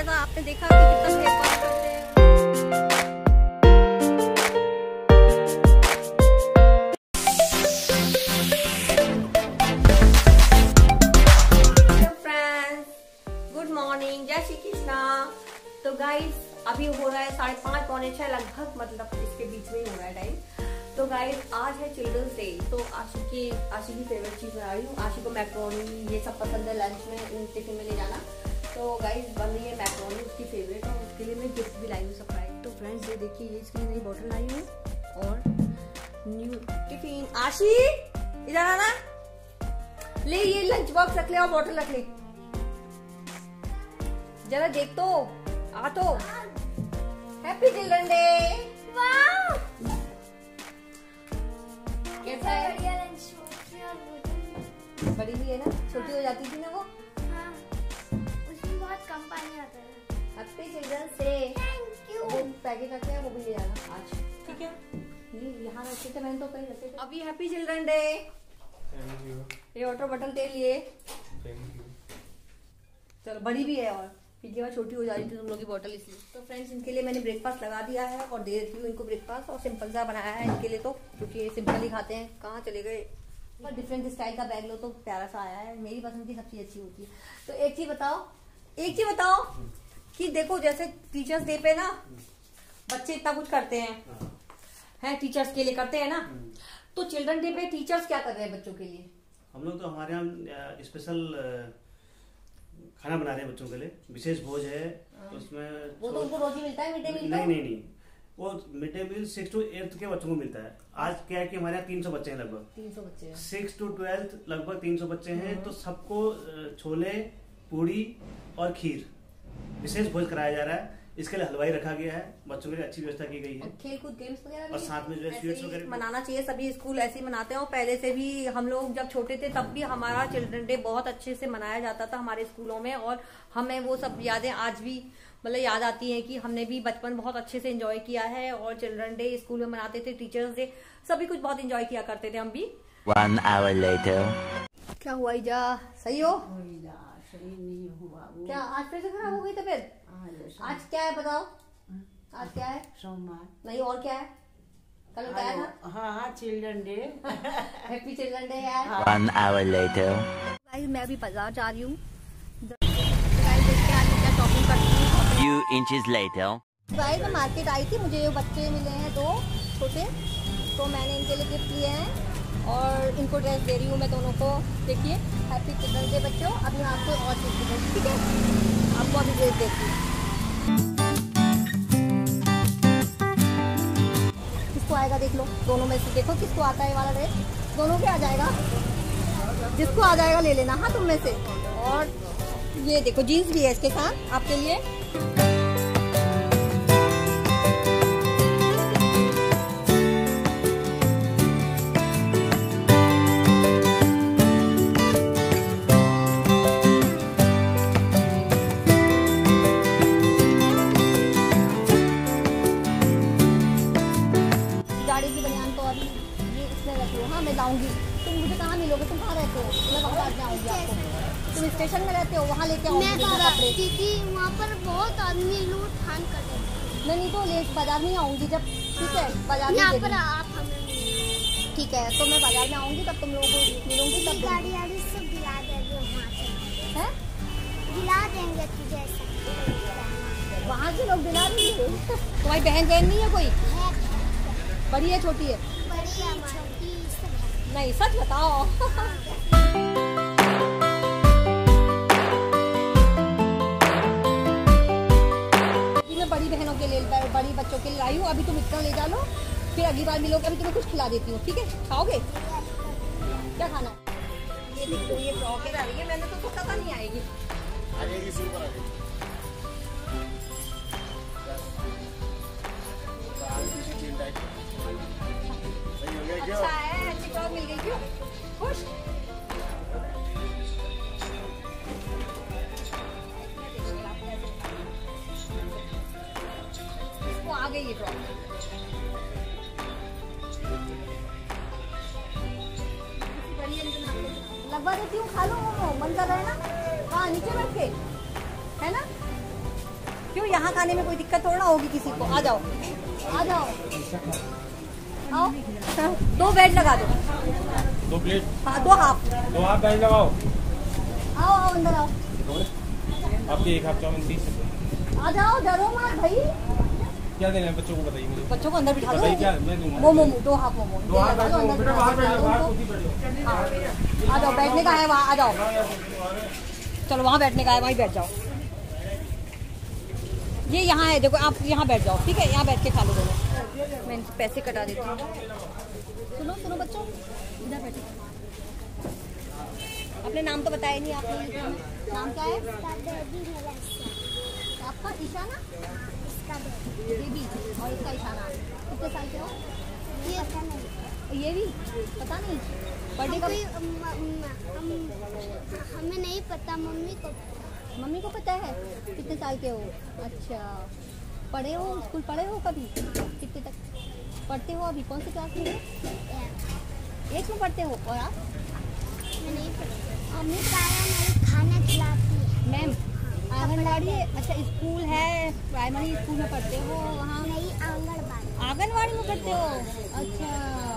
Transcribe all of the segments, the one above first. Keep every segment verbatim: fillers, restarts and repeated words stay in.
ऐसा आपने देखा कि कितना भेदभाव करते हैं। गुड मॉर्निंग, जय श्री कृष्णा। तो गाइस अभी हो रहा है साढ़े पाँच पौने छह लगभग, मतलब इसके बीच में ही हो रहा है टाइम। तो गाइस आज है चिल्ड्रंस डे, तो आशी की आशी की फेवरेट चीज बना रही हूँ। आशी को मैक्रोनी ये सब पसंद है, लंच में टिफिन में ले जाना। तो गाइस बन रही है मैक्रोनी, उसकी फेवरेट, और उसके लिए मैं गिफ्ट भी लाई हूँ सरप्राइज। तो फ्रेंड्स ये देखिए, ये इसकी नई बोतल लाई हूँ और न्यू टिफिन। आशी इधर आना, ले ये लंच बॉक्स रख ले और बोतल रख ले, जरा देख तो आ तो। Happy children day. वाह कैसा है? बड़ी भी है ना, छोटी हो जाती थी ना वो। हाँ, उसमें बहुत कम पानी आता है। Happy children day. Thank you. वो पैकेट रखे हैं, वो भी ले जाना आज, ठीक है? ये यहाँ रखे थे, मैंने तो कहीं रखे थे। अभी happy children day. Thank you. ये वाटर बॉटल तेल लिए। Thank you. चलो बड़ी भी है, और पिछली बार छोटी हो जा रही थी तुम लोग की बोतल, इसलिए। तो फ्रेंड्स इनके लिए मैंने ब्रेकफास्ट लगा दिया है और दे देती हूँ इनको ब्रेकफास्ट, और सिंपल सा बनाया है इनके लिए, तो क्योंकि ये सिंपल ही खाते हैं। कहाँ चले गए? पर डिफरेंट स्टाइल का बैग लो तो प्यारा सा आया है, मेरी पसंद की सब चीज अच्छी होती है। तो एक चीज बताओ, एक चीज बताओ कि देखो, जैसे टीचर्स डे पे ना बच्चे इतना कुछ करते हैं, हैं टीचर्स के लिए करते हैं ना, तो चिल्ड्रन डे पे टीचर्स क्या कर रहे हैं बच्चों के लिए? हम लोग तो हमारे यहाँ स्पेशल खाना बना रहे हैं बच्चों के लिए, विशेष भोज है। उसमें वो तो उनको रोज ही मिलता है मिड डे मील? नहीं नहीं नहीं, वो mid day meal six to eighth के बच्चों को मिलता है। आज क्या है कि हमारे यहाँ तीन सौ बच्चे हैं, लगभग तीन सौ बच्चे हैं। सिक्स टू ट्वेल्थ लगभग तीन सौ बच्चे हैं। तो सबको छोले, पूड़ी और खीर विशेष भोज कराया जा रहा है। इसके लिए हलवाई रखा गया है, बच्चों के लिए अच्छी व्यवस्था की गई है, खेल कूद गेम्स वगैरह और साथ में जो है स्वीट्स वगैरह मनाना चाहिए। सभी स्कूल ऐसे ही मनाते हैं, और पहले से भी हम लोग जब छोटे थे तब भी हमारा चिल्ड्रन डे बहुत अच्छे से मनाया जाता था हमारे स्कूलों में, और हमें वो सब यादें आज भी मतलब याद आती हैं कि हमने भी बचपन बहुत अच्छे से एंजॉय किया है, और चिल्ड्रन डे स्कूल में मनाते थे, टीचर्स डे सभी कुछ बहुत एंजॉय किया करते थे हम भी। One hour later. क्या हुआ जा, सही हो? सही नहीं हुआ वो। क्या आज फिर से खराब हो गई तबीयत? आज क्या है बताओ, आज क्या है? सोमवार नहीं और क्या है? कल बताया था। हाँ हाँ children day. Happy children day यार। One hour later. गाइस मैं अभी बाजार जा रही हूँ, गाइस देखते हैं आज क्या शॉपिंग करती हूँ। Few inches later. गाइस मैं मार्केट आई थी, मुझे बच्चे मिले हैं दो छोटे, तो मैंने इनके लिए गिफ्ट लिए हैं और इनको ड्रेस दे रही हूँ मैं दोनों को। देखिए हैप्पी चिल्ड्रन डे बच्चों। अभी आपको और चीज दिखाऊंगी, ठीक है? आपको अभी ड्रेस देती हूँ। किसको आएगा देख लो, दोनों में से देखो किसको आता है वाला ड्रेस। दोनों पे आ जाएगा, जिसको आ जाएगा ले लेना, हाँ तुम में से। और ये देखो जीन्स भी है इसके साथ आपके लिए। मैं लाऊंगी, तुम मुझे कहाँ मिलोगे? तुम कहाँ रहते हो? मैं बाजार में आऊंगी आपको। तुम स्टेशन में रहते हो, वहाँ लेके आऊंगी कपड़े, क्योंकि वहाँ पर बहुत आदमी लूट फान कर रहे हैं। मैं नहीं तो ले बाजार में आऊंगी जब, ठीक है? बाजार यहाँ में पर आप हमें मिलेंगे। ठीक है, तो मैं बाजार में आऊंगी तब तुम लोगों को मिलूंगी, तब गाड़ी वाड़ी सब दिला देंगे वहाँ से, है दिला देंगे तुझे सब। वहाँ से लोग दिला देंगे। तुम्हारी बहन बहन नहीं है कोई? बड़ी है छोटी है? बड़ी छोटी सब है। नहीं सच बताओ। मैं बड़ी बहनों के लिए, बड़ी बच्चों के लिए लाई हूँ। अभी तुम इतना ले जा लो, फिर अगली बार मिलोगे। अभी तुम्हें कुछ खिला देती हूँ, ठीक है? खाओगे? क्या खाना है? ये देखो ये फ्रॉक आ रही है, मैंने तो सोचा था नहीं आएगी। अच्छा है, अच्छी फ्रॉक मिल गई, क्यों खुश? इसको आ गई ये फ्रॉक। लगवा देती हूँ, खा लो मोमो, मन कर रहा है ना? हाँ नीचे बैठ के, है ना? क्यों यहाँ खाने में कोई दिक्कत थोड़ा होगी किसी को। आ जाओ आ जाओ आओ। हाँ, दो बेड लगा दो। दो प्लेट। हाँ दो हाफ। दो हाफ बेड लगाओ। आओ आओ अंदर आओ। आपके एक हाफ चाउमीन तीस। आ जाओ डरो मत भाई। क्या देना है बच्चों को बताइए मुझे। बच्चों को अंदर बिठा दो। बताइए क्या मैं दूंगा। मोमो दो हाफ मोमो। दो हाफ बेड लगाओ। बेटा बाहर बैठ जाओ, बाहर खुद ही बैठ जाओ। आ जाओ बैठने का है वहाँ आ जाओ। चलो वहाँ बैठने का है वहीं बैठ जाओ। ये यहाँ है देखो आप यहाँ बैठ जाओ ठीक है। यहाँ बैठ के खा लो दोनों। मैं इनसे पैसे कटा देती हूँ। सुनो सुनो बच्चों इधर बैठो। अपने नाम तो बताया नहीं आपने। नाम क्या है आपका? ईशाना बेबी और इसका ईशाना। कितने साल के हो? ये पता नहीं। ये भी पता नहीं। बर्थडे का हमें नहीं पता, मम्मी को। मम्मी को पता है। कितने साल के हो? अच्छा पढ़े हो स्कूल पढ़े हो कभी? कितने तक पढ़ते हो अभी? कौन सी क्लास में हो? एक में पढ़ते हो। और आप? मैं नहीं पता। मम्मी प्राइमरी खाना खिलाती है। मैम आंगनबाड़ी। अच्छा स्कूल है प्राइमरी स्कूल में पढ़ते हो वहाँ? नहीं आंगनबाड़ी। आंगनबाड़ी में पढ़ते हो। अच्छा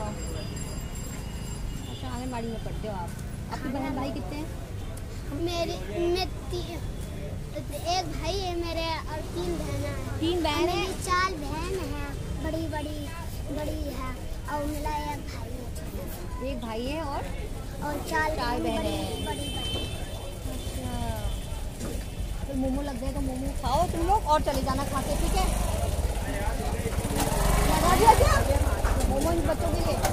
अच्छा आंगनबाड़ी में पढ़ते हो आप। आपके बहन भाई कितने हैं? मेरे मैं एक भाई है मेरे और तीन बहन है। तीन बहन है? चार बहन है बड़ी बड़ी बड़ी है और मेरा एक भाई है। एक भाई है और और चार चार बहन है। बड़ी बड़ी। अच्छा तो मोमो लग जाए तो मोमो खाओ तुम लोग और चले जाना खा के ठीक है। लगा दिया क्या मोमो इन बच्चों के लिए?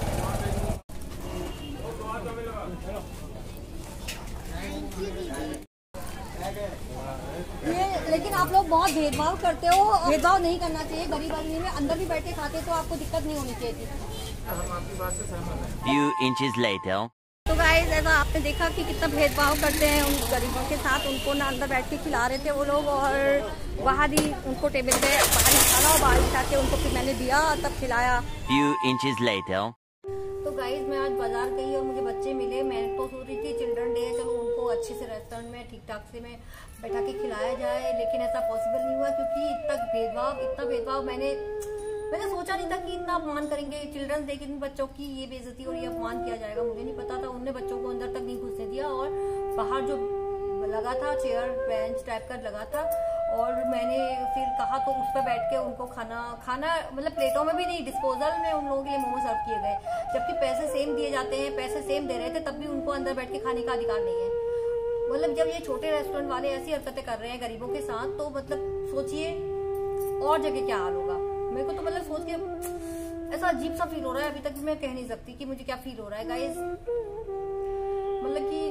ये लेकिन आप लोग बहुत भेदभाव करते हो। भेदभाव नहीं करना चाहिए। गरीब आदमी में अंदर भी बैठ के खाते तो आपको दिक्कत नहीं होनी चाहिए थी। हम आपकी बात से सहमत हैं। Few inches later. तो गाइस ऐसा आपने देखा कि कितना भेदभाव करते हैं उन गरीबों के साथ। उनको ना अंदर बैठ के खिला रहे थे वो लोग और बाहर ही उनको टेबल पे बाहर ही खाना और बाहर ही खा के उनको फिर मैंने दिया तब खिलाया। Few inches later. तो गाइस मैं आज बाजार गई और मुझे बच्चे मिले। मैं तो सोच रही थी चिल्ड्रन डे है चलो उनको अच्छे से रेस्टोरेंट में ठीक ठाक से में बैठा के खिलाया जाए लेकिन ऐसा पॉसिबल नहीं हुआ क्योंकि इतना भेदभाव इतना भेदभाव मैंने मैंने सोचा नहीं था कि इतना अपमान करेंगे। चिल्ड्रंस डे के दिन बच्चों की ये बेइज्जती और ये अपमान किया जाएगा मुझे नहीं पता था। उनने बच्चों को अंदर तक नहीं घुसने दिया और बाहर जो लगा था चेयर बेंच टाइप का लगा था और मैंने फिर कहा तो उस पर बैठ के उनको खाना खाना मतलब प्लेटों में भी नहीं डिस्पोजल में उन लोगों के लिए मोमो सर्व किए गए जबकि पैसे सेम दिए जाते हैं। पैसे सेम दे रहे थे तब भी उनको अंदर बैठ के खाने का अधिकार नहीं है। मतलब जब ये छोटे रेस्टोरेंट वाले ऐसी हरकतें कर रहे हैं गरीबों के साथ तो मतलब सोचिए और जगह क्या हाल होगा। मेरे को तो मतलब सोच के ऐसा अजीब सा फील हो रहा है। अभी तक मैं कह नहीं सकती कि मुझे क्या फील हो रहा है गाइस। मतलब कि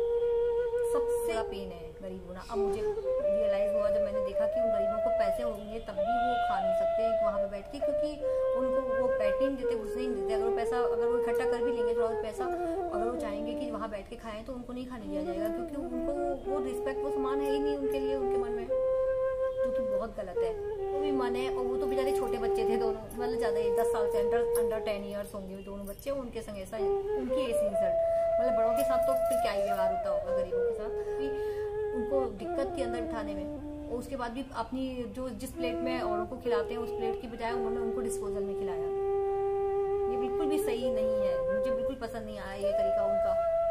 सबसे बड़ा पेन है गरीब होना। अब मुझे रियलाइज हुआ जब मैंने देखा कि उन गरीबों को पैसे होंगे तब भी वो खा नहीं सकते वहां पे बैठ के क्योंकि उनको वो बैठने नहीं देते घुसने नहीं देते। अगर वो पैसा अगर वो इकट्ठा कर भी लेंगे थोड़ा बहुत पैसा अगर वो चाहेंगे कि वहां बैठ के खाएं तो उनको नहीं खाने दिया जाएगा क्योंकि उनको वो रिस्पेक्ट वो समान है ही नहीं उनके लिए उनके मन में जो कि बहुत गलत है। वो भी मन है और वो तो बेचारे छोटे बच्चे थे दोनों मतलब ज्यादा दस साल से अंडर अंडर टेन ईयर्स होंगे दोनों बच्चे उनके संग ऐसा उनकी ऐसी इंसल्ट मतलब बड़ों के साथ तो फिर क्या ही व्यवहार होता होगा गरीबों के साथ भी उनको दिक्कत थी अंदर बिठाने में और उसके बाद भी अपनी जो जिस प्लेट में औरों को खिलाते हैं उस प्लेट की बजाय उन्होंने उनको डिस्पोजल में खिलाया। ये बिल्कुल भी सही नहीं है। मुझे बिल्कुल पसंद नहीं आया ये तरीका उनका।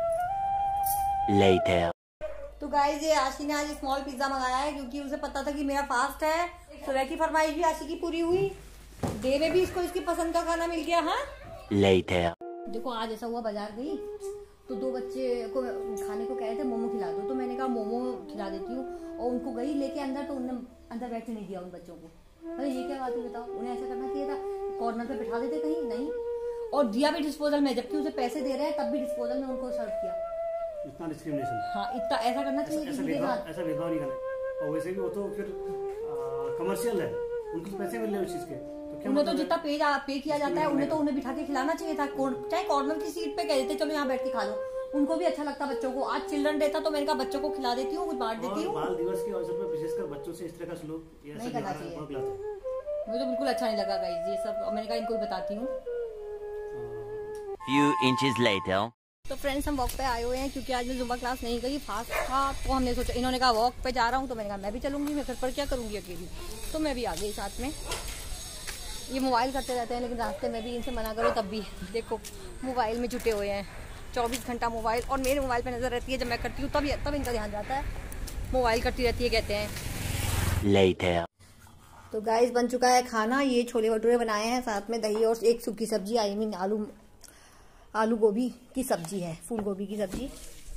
Later. तो गाइस ये आशी ने आज स्मॉल पिज्जा मंगाया है क्योंकि उसे पता था कि मेरा फास्ट है। सुबह की फरमाइश भी आशी की पूरी हुई। डे में भी इसको इसकी पसंद का खाना मिल गया। हाँ Later. देखो आज ऐसा हुआ बाजार गई तो दो बच्चे को खाने को कह रहे थे मोमो खिला दो तो मैंने कहा मोमो खिला देती हूँ और उनको गई लेके अंदर तो उन्होंने अंदर बैठने नहीं दिया उन बच्चों को। अरे ये क्या बात है बताओ। उन्हें ऐसा करना चाहिए था कॉर्नर पे बिठा देते कहीं नहीं और दिया भी डिस्पोजल में जबकि उसे पैसे दे रहे हैं तब भी डिस्पोजल में उनको सर्व किया। इतना डिस्क्रिमिनेशन। हाँ इतना ऐसा करना चाहिए ऐसा किसी के साथ। ऐसा भेदभाव नहीं करना और वैसे भी वो तो फिर कमर्शियल है उनको तो पैसे मिल रहे हैं उस चीज के तो क्या उन्हें तो मतलब जितना पे पे किया जाता है उन्हें तो उन्हें बिठा के खिलाना चाहिए था। चाहे कॉर्नर की सीट पे कह देते चलो यहाँ बैठ के खा लो उनको भी अच्छा लगता बच्चों को। आज चिल्ड्रन डे था तो मैंने कहा बच्चों को खिला देती हूँ कुछ बांट देती हूँ। बाल दिवस के अवसर पर विशेषकर बच्चों से इस तरह का सलूक नहीं करना चाहिए। बहुत गलत है। मुझे तो बिल्कुल अच्छा नहीं लगा गाइस ये सब। मैंने कहा इनको भी बताती हूँ। Few inches later. तो फ्रेंड्स हम वॉक पे आए हुए हैं क्योंकि आज मैं जुम्बा क्लास नहीं करी, फास्ट था। तो हमने सोचा, इन्होंने कहा वॉक पे जा रहा हूँ तो मैंने कहा मैं भी चलूंगी, मैं घर पर क्या करूँगी अकेली, तो मैं भी आ गई साथ में। ये मोबाइल करते रहते हैं लेकिन रास्ते में भी इनसे मना करो तब भी देखो मोबाइल में जुटे हुए हैं, चौबीस घंटा मोबाइल। और मेरे मोबाइल पे नज़र रहती है, जब मैं करती हूँ तब तब इनका ध्यान जाता है, मोबाइल करती रहती है कहते हैं। Later. तो गाइस बन चुका है खाना, ये छोले भटूरे बनाए हैं, साथ में दही और एक सूखी सब्जी, आई मीन आलू आलू गोभी की सब्जी है, फूल गोभी की सब्जी।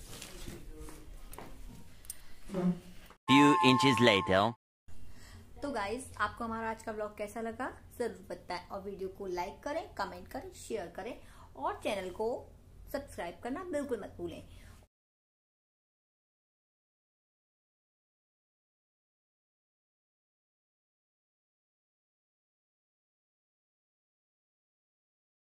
Few inches later. तो गाइस आपको हमारा आज का ब्लॉग कैसा लगा जरूर बताएं, और वीडियो को लाइक करें, कमेंट करें, शेयर करें और चैनल को सब्सक्राइब करना बिल्कुल मत भूलें।